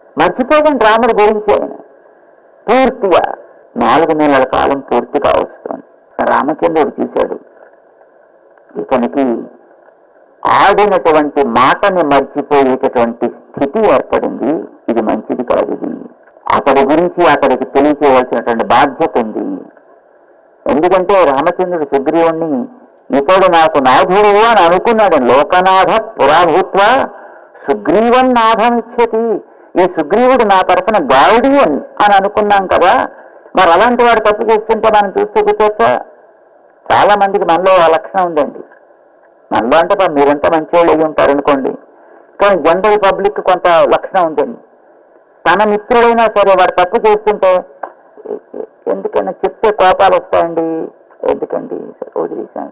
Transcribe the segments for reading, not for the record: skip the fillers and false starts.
మర్చిపోకండి రాముడి గురించి. ఆయన పూర్తిగా 4 నెలల కాలం పూర్తిగా వస్తుంది. రామచంద్రుడు చూశాడు, ఇతనికి ఆడినటువంటి మాటని మర్చిపోయేటటువంటి స్థితి ఏర్పడింది. ఇది మంచిది కాదు. ఇది అతడి గురించి అతడికి తెలియచేయవలసినటువంటి బాధ్యత ఉంది. ఎందుకంటే రామచంద్రుడు సుగ్రీవుణ్ణి ఇతడు నాకు నాథుడు అని అనుకున్నాడు. లోకనాథ పురాభూత్వ సుగ్రీవన్ నాథమిచ్చతి, ఈ సుగ్రీవుడు నా తరఫున గార్డియన్ అని అనుకున్నాం కదా. మరి అలాంటి వాడు తప్పు చేస్తుంటే మనం చూస్తూ కూర్చోవచ్చా? చాలా మందికి మనలో ఆ లక్షణం ఉందండి. మనలో అంటే మీరంతా మంచివాళ్ళు అయ్యి ఉంటారనుకోండి, కానీ జనరల్ పబ్లిక్ కొంత లక్షణం ఉందండి. తన మిత్రుడైనా సరే వాడు తప్పు చేస్తుంటే ఎందుకైనా చెప్తే కోపాలు వస్తాయండి. ఎందుకండి వదిలేసాను,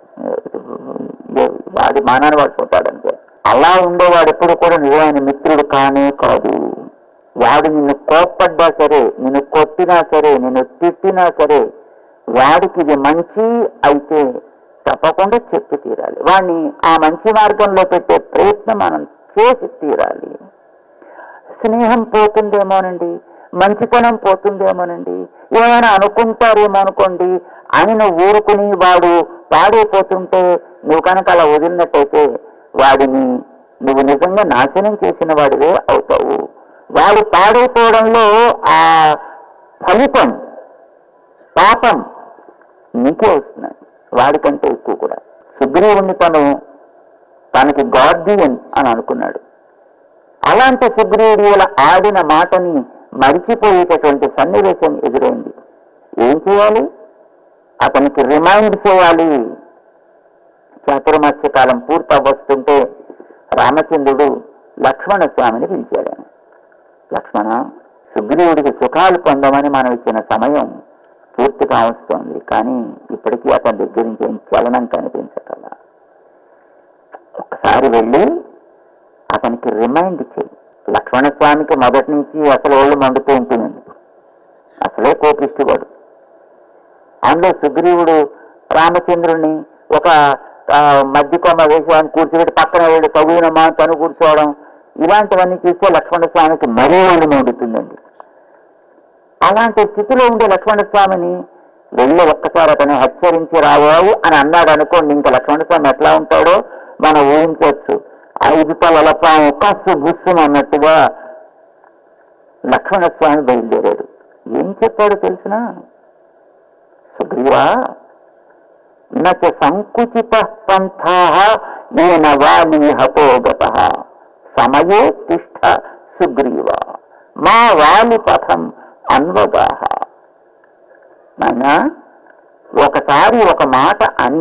వాడి మానాన్ని వాడు పోతాడంటే. అలా ఉండేవాడు ఎప్పుడు కూడా నిజమైన మిత్రుడు కానే కాదు. వాడు నిన్ను కోప్పడ్డా సరే, నిన్ను కొట్టినా సరే, నిన్ను తిట్టినా సరే, వాడికి ఇది మంచి అయితే తప్పకుండా చెప్పి తీరాలి. వాడిని ఆ మంచి మార్గంలో పెట్టే ప్రయత్నం మనం చేసి తీరాలి. స్నేహం పోతుందేమోనండి, మంచితనం పోతుందేమోనండి, ఏమైనా అనుకుంటారేమో అనుకోండి అని నువ్వు ఊరుకుని వాడు పాడైపోతుంటే నువ్వు కనుక అలా వదిలినట్టయితే వాడిని నువ్వు నిజంగా నాశనం చేసిన వాడివే అవుతావు. వాడు పాడైపోవడంలో ఆ ఫలితం పాపం నీకే వస్తున్నాయి, వాడికంటే ఎక్కువ కూడా. సుగ్రీవుణ్ణి తనకి గార్డియన్ అని అనుకున్నాడు. అలాంటి సుగ్రీవుడు ఇలా ఆడిన మాటని మరిచిపోయేటటువంటి సన్నివేశం ఎదురైంది. ఏం చేయాలి? అతనికి రిమైండ్ చేయాలి. చాతుర్మాస్య కాలం పూర్తవస్తుంటే రామచంద్రుడు లక్ష్మణ స్వామిని పిలిచాడు. లక్ష్మణ, సుగ్రీవుడికి సుఖాలు పొందమని మనం ఇచ్చిన సమయం పూర్తిగా వస్తుంది, కానీ ఇప్పటికీ అతని దగ్గర నుంచి ఏం చలనం కనిపించగల. ఒక్కసారి వెళ్ళి అతనికి రిమైండ్ చేయి. లక్ష్మణ స్వామికి మొదటి నుంచి అసలు ఒళ్ళు మండుతూ ఉంటుందండి. అసలే కోపిష్టివాడు. అందులో సుగ్రీవుడు రామచంద్రుడిని ఒక మధ్య కొమ్మ వేసి ఆయన కూర్చోబెట్టి పక్కన వెళ్ళి తగునమా తను కూర్చోవడం, ఇలాంటివన్నీ చూస్తే లక్ష్మణ స్వామికి మరీ ఒళ్ళు మండుతుందండి. అలాంటి స్థితిలో ఉండే లక్ష్మణ స్వామిని వెళ్ళి ఒక్కసారి అతను హెచ్చరించి రావావు అని అన్నాడు అనుకోండి, ఇంకా లక్ష్మణ స్వామి ఎట్లా ఉంటాడో మనం ఊహించవచ్చు. 5 తలల పాము కస్సు బుస్సు అన్నట్టుగా లక్ష్మణ స్వామి బయలుదేరాడు. ఏం చెప్పాడు తెలిసిన? సుగ్రీవా, నచ సంకుచిత పంథా ఏన వాలి హతోగత సమయే తిష్ఠ సుగ్రీవ మా వాలి పథం అన్వగాహ. నాయనా, ఒకసారి ఒక మాట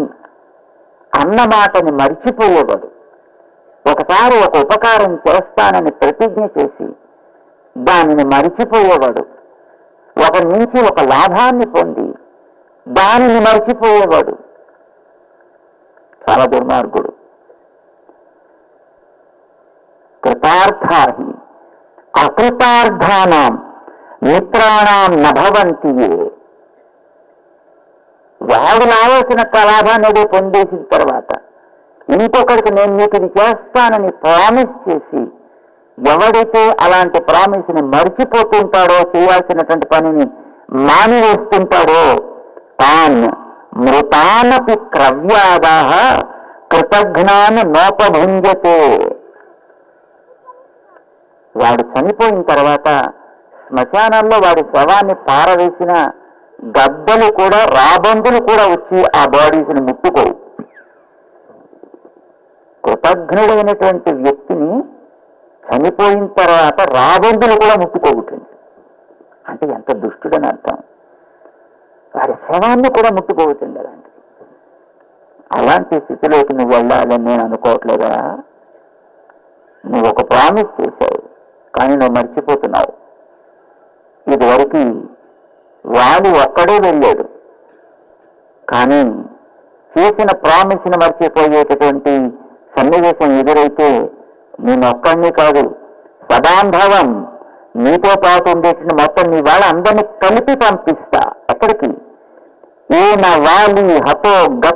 అన్న మాటని మరిచిపోయేవాడు, ఒకసారి ఒక ఉపకారం చేస్తానని ప్రతిజ్ఞ చేసి దానిని మరిచిపోయేవాడు, ఒకరి నుంచి ఒక లాభాన్ని పొంది దానిని మరిచిపోయేవాడు చాలా దుర్మార్గుడు. కృతార్థాహి అకృతార్థానాం మిత్రాణం నభవంతియే. వాడు రావాల్సిన లాభాన్ని ఏదో పొందేసిన తర్వాత ఇంకొకరికి నేను నీకు ఇది చేస్తానని ప్రామిస్ చేసి ఎవడైతే అలాంటి ప్రామిస్ని మరిచిపోతుంటాడో, చేయాల్సినటువంటి పనిని మానివేస్తుంటాడో తాన్ మృతానపి క్రవ్యాదా కృతజ్ఞాన నోపభుంజతే. వాడు చనిపోయిన తర్వాత శ్మశానంలో వాడి శవాన్ని పారవేసిన గద్దలు కూడా, రాబందులు కూడా వచ్చి ఆ బాడీస్ని ముట్టుకోవు. కృతజ్ఞుడైనటువంటి వ్యక్తిని చనిపోయిన తర్వాత రాబందులు కూడా ముట్టుకోగుతుంది అంటే ఎంత దుష్టుడని అర్థం. వారి శవాన్ని కూడా ముట్టుకోగుతుంది. అలాంటి స్థితిలోకి నువ్వు వెళ్ళాలని నేను అనుకోవట్లేదా? నువ్వు ఒక ప్రామిస్ చేశావు, కానీ నువ్వు మర్చిపోతున్నావు. ఇదివరకు వాడు ఒక్కడే వెళ్ళాడు, కానీ చేసిన ప్రామిస్ని మర్చిపోయేటటువంటి సన్నివేశం ఎదురైతే నేను ఒక్కడిని కాదు, సదాంధవం నీతో పాటు ఉండేటువంటి మొత్తం నీ వాళ్ళ అందరినీ కలిపి పంపిస్తా. ఎక్కడికి? ఏన వాలి హతో గత.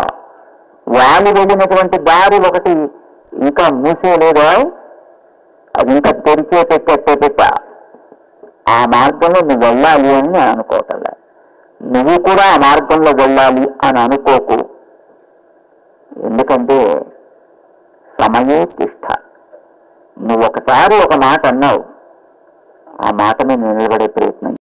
వాలి వెళ్ళినటువంటి దారి ఒకటి ఇంకా మూసేయలేదా? అది ఇంకా తెరిచే పెట్ట ఆ మార్గంలో నువ్వు వెళ్ళాలి అని నేను అనుకోవట్లే. నువ్వు కూడా ఆ మార్గంలో వెళ్ళాలి అని అనుకోకు. ఎందుకంటే సమయే తిష్ట. నువ్వు ఒకసారి ఒక మాట అన్నావు, ఆ మాట మీద నిలబడే ప్రయత్నం